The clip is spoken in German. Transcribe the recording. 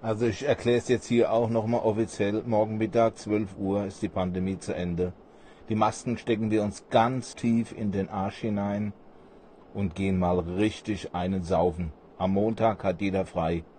Also ich erkläre es jetzt hier auch nochmal offiziell. Morgen Mittag, 12 Uhr, ist die Pandemie zu Ende. Die Masken stecken wir uns ganz tief in den Arsch hinein und gehen mal richtig einen saufen. Am Montag hat jeder frei.